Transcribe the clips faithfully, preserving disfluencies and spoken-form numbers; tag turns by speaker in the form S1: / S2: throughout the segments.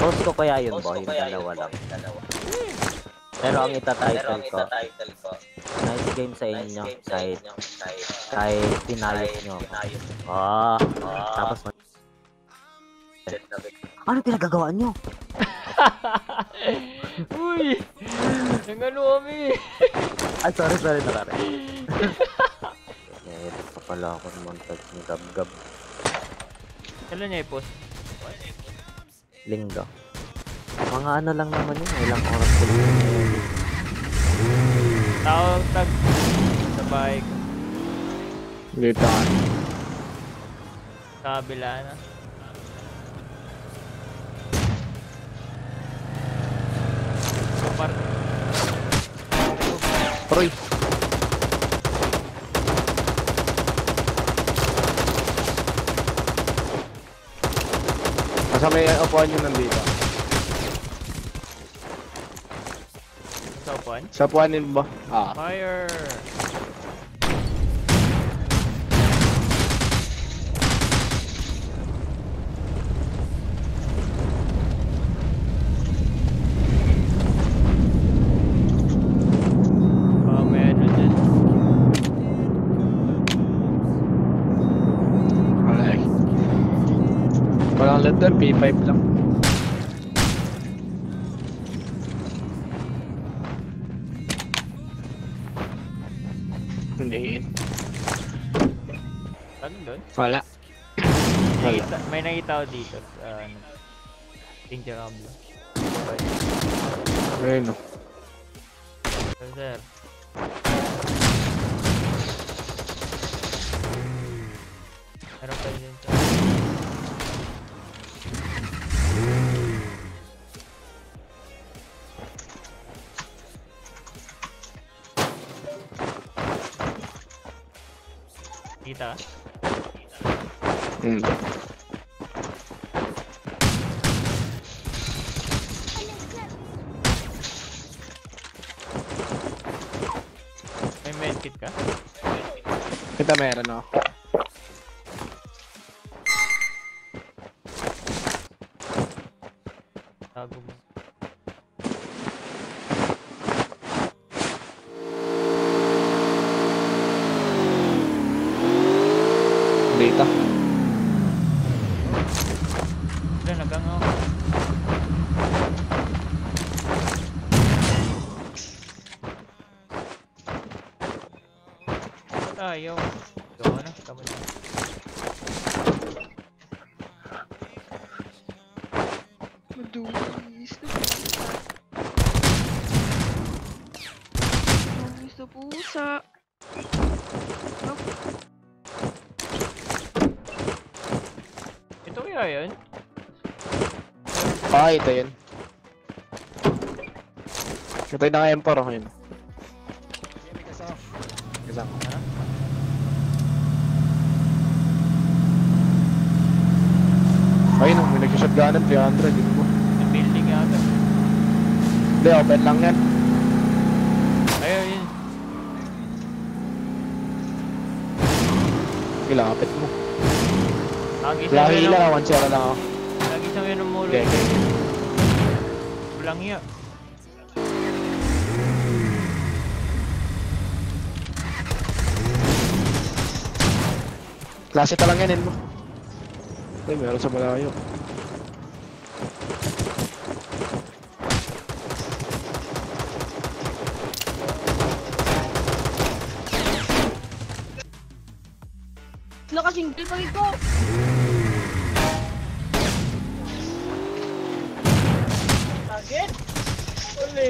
S1: Post ko kaya yun, boy. Yung dalawa lang. Pero ang itatitle ko, nice game sa inyo. Kahit, kahit pinayos nyo. Ah, tapos ano pinagagawa nyo?
S2: Uy! Nang ano kami?
S1: Ay, sorry, sorry, nakari. Eh, pa pala ako ng montage ni Gab-Gab.
S2: Kailan niya i-post?
S1: Linggo. Mga ano lang naman yun, ilang oras ko yun.
S2: Tawag tag sa bike.
S3: Dito ka.
S2: Sa kabila na. Par
S3: Troy. Masa may upuan yun nandito.
S2: sa upuan?
S3: Sa upuanin ba? Ah.
S2: Fire!
S3: Letter P five lang. Hindi.
S2: Ano doon?
S3: Wala.
S2: May nakita, may nakita ako dito sa ano. Tunable.
S3: Ayun o.
S2: Sir, sir. Meron pa dyan sa kita.
S3: Hmm.
S2: May medkit ka?
S3: Kita meron o.
S2: Tago mo.
S3: Dito.
S2: Wala, nagangaw. Tayo. Gawa na, tama na.
S4: Madumis na pusa. Madumis na pusa.
S2: Ito kaya yun?
S3: Ah, ito yun. Ito yung naka-M four ako yun. Kasama.
S2: Ha?
S3: Ayun o, may nag-shotgunan, three hundred. Dito mo.
S2: Yung building yata.
S3: Hindi, open lang yan.
S2: Ayun, yun.
S3: Ilapit mo.
S2: Lagi
S3: Wala
S2: siyang yun
S3: hila,
S2: ang...
S3: one zero lang ako.
S2: Lagi siyang yun ang mulo.
S3: Okay, okay.
S2: Walang hiya.
S3: Klase pa lang yan, yun mo. Ay, meron sa malayo.
S4: Nakasingle pa rin ko. Target? Ulit.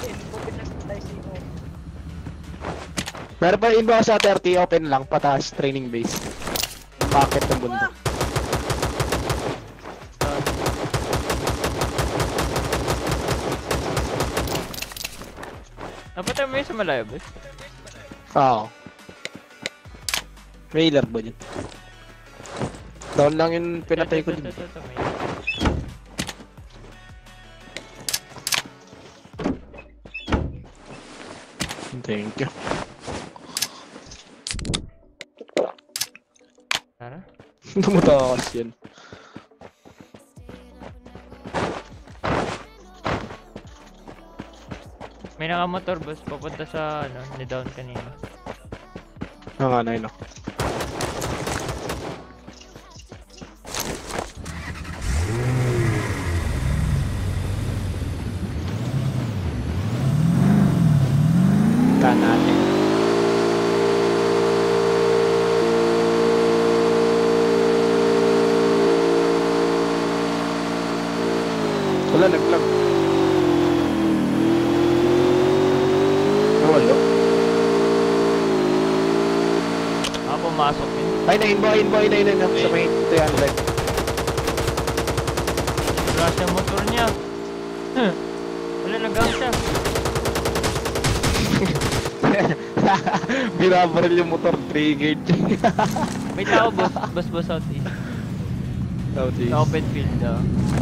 S3: Meron pa inbound sa thirty, open lang, pataas, training base. Packet ng bundok.
S2: Napatay mo yun sa malayo, ba?
S3: Oo. Trailer ba dyan? Down lang yung pinatay ko din. Thank you.
S2: Tara.
S3: Tumatakas yan.
S2: May nakamotor boss, papunta sa ano, ni-down kanina.
S3: Oo nga, nine, no. Ika natin. Wala, nag-vlog. Nawalo.
S2: Ah, pumasok yun.
S3: Ay, na-inbo, inbo, inbo, inbo, sa may three hundred.
S2: Wala siya motor niya. Huh. Wala, nag-gang siya.
S3: Binabaril yung motor, triggered.
S2: May tao boss, boss boss southeast.
S3: Southeast.
S2: Sa open field daw.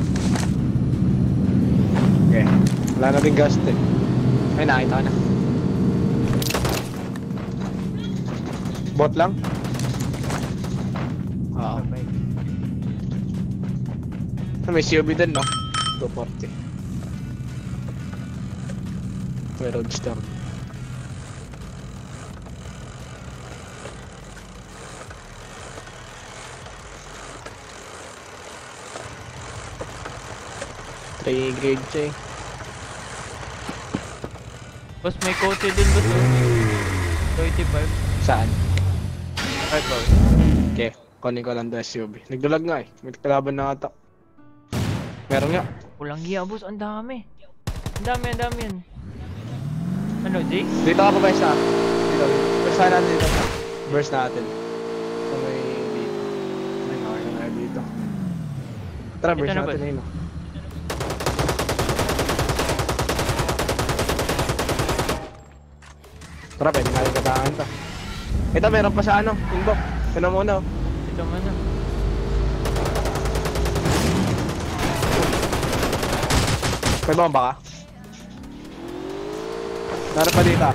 S3: Okay. Wala na rin gas eh. Ay, nakita ko na. Bot lang? Oo. May C O B din, no? two forty. May roadster. three grade siya eh.
S2: Boss, may kote din boss. thirty-five.
S3: Saan?
S2: five boss.
S3: Okay, kunin ko lang doon S U V. Nagdulag nga eh. May kalaban na ata. Meron nga.
S2: Walang giya boss, ang dami. Ang dami, ang dami yan. Ano, Jay?
S3: Dito ka pa ba sa dito? Burst natin dito. Burst natin. So may dito. May nakakita na dito. Tara,
S2: Ito
S3: burst
S2: na ba?
S3: natin yun. Tara, pwede natin kataan to. Ito, meron pa sa ano, inbox. Ito muna oh.
S2: Ito mo na.
S3: May bomba ka? Meron pa dito.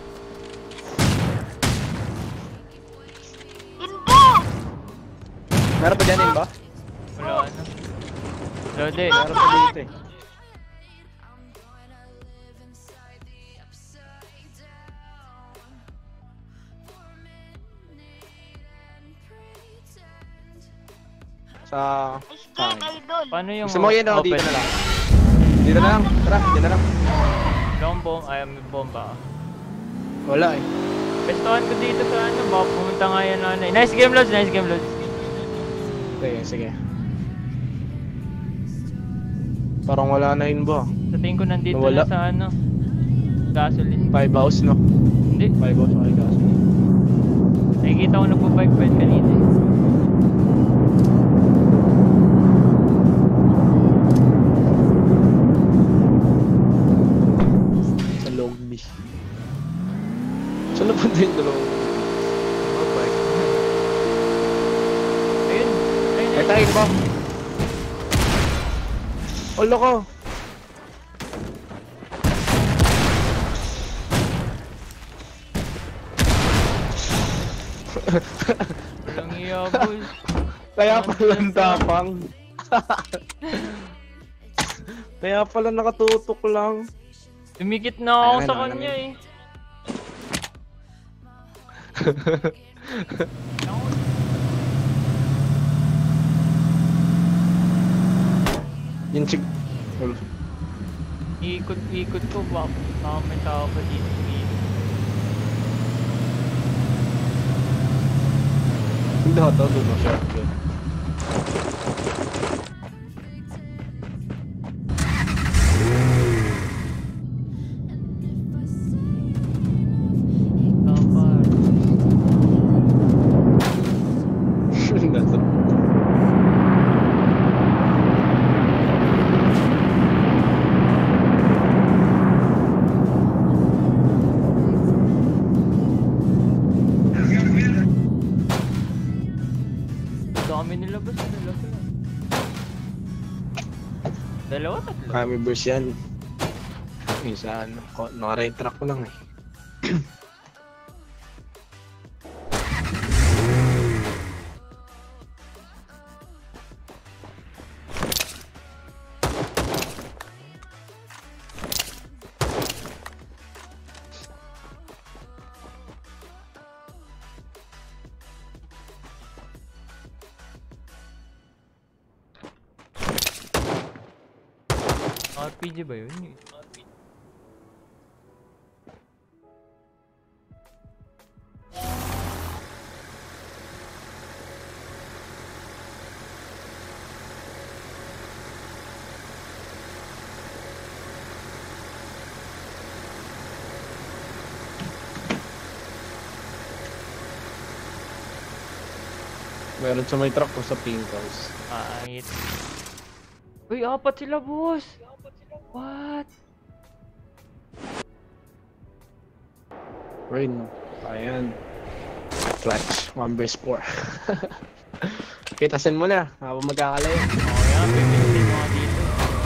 S4: Inbo!
S3: Meron pa dyan inbox?
S2: Wala ano. Lode.
S3: Meron pa dito eh. Sa...
S4: Skin, idol.
S2: Paano yung
S3: Gusto mo yun o,
S2: open?
S3: dito na lang. Dito na lang, tara, dito na lang.
S2: Long bomb, ay may bomba.
S3: Wala eh.
S2: Pestuhan ko dito sa ano, baka pumunta nga yan na ano. Nice game loads, nice game loads.
S3: Sige, sige. Parang wala na yun ba?
S2: Sa tingin ko nandito
S3: Nawala.
S2: na sa ano. Gasoline.
S3: Five house no?
S2: Hindi.
S3: Five house okay gasoline.
S2: Nakikita ko nagpo-bike-bike kanina eh.
S3: Sa Logmi. Saan napunta yung dalawang? Oh, bike.
S2: Ayun. Ayun,
S3: Eh,
S2: ayun.
S3: tayo ba? Olo ko!
S2: Walang iya, boy.
S3: Kaya pala ang tapang. Kaya pala nakatutok lang.
S2: Tumikit na ako
S3: Ayun,
S2: sa
S3: ano
S2: kanya
S3: naman.
S2: eh.
S3: Yung chig...
S2: Ikot-ikot ko, baka, baka may tao pa dito.
S3: Hindi ako doon mo siya.
S2: Tapar.
S3: That's a...
S2: Dami nila ba? Dalawa sila. Dalawa, tatlo.
S3: Kami burst yan. Isa ano, ko- naka-right track ko lang eh.
S2: R P G ba yun?
S3: Meron sa may truck ko sa pink house.
S2: Kahit. Uy, apat sila, boss! What?
S3: Rain. Ayan. Clutch. one verse four. Kitasin mo na. Habang magkakalayo.
S2: Oo yan, pipilitin mo nga dito.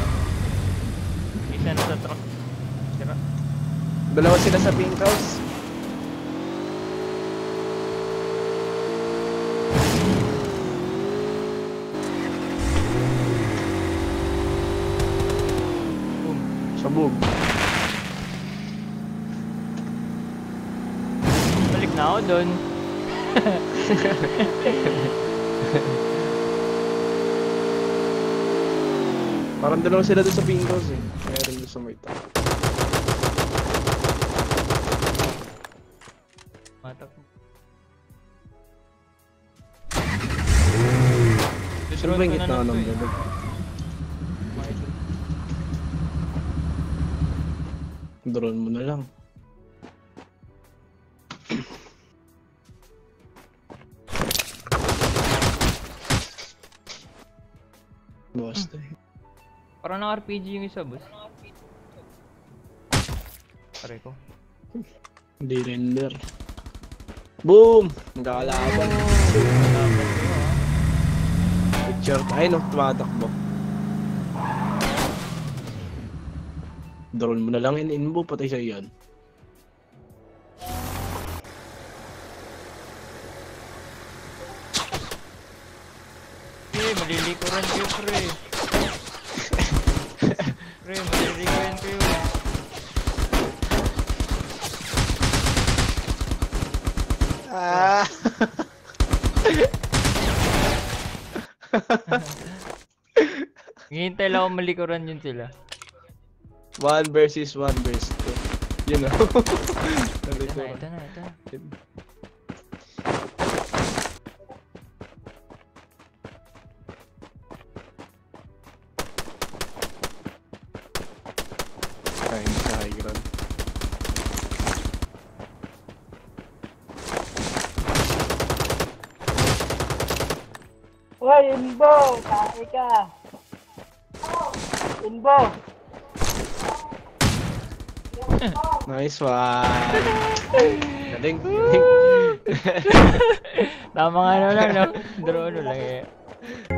S2: Isa na sa truck. Sira.
S3: Dalawa sila sa pink house. Sabog.
S2: Balik na ako dun.
S3: Parang dalawa sila doon sa pink house eh. Meron doon sa may top.
S2: Matak mo.
S3: Sino ba yung gitna ng bubog? Drone mo na lang. Boss tayo.
S2: Parang na R P G yung isa, boss. Pare ko.
S3: Hindi render. Boom! Magkakalaban.
S2: Laban ko, ha?
S3: Picture tayo, no? Tumatakbo. Drone mo na lang in-inbo, patay siya yan.
S2: Eh, malilikuran kayo, pre. Pre, malilikuran kayo.
S3: Ah!
S2: Hihintay lang ako malikuran yun sila.
S3: One versus one versus two. You know?
S2: Ito na, ito na, ito na.
S3: Kain sa high ground.
S4: Hoy, Inbo! Kaya ka! Inbo!
S3: Nice one! Galing, galing.
S2: Tama nga na lang, no? Drone lang eh.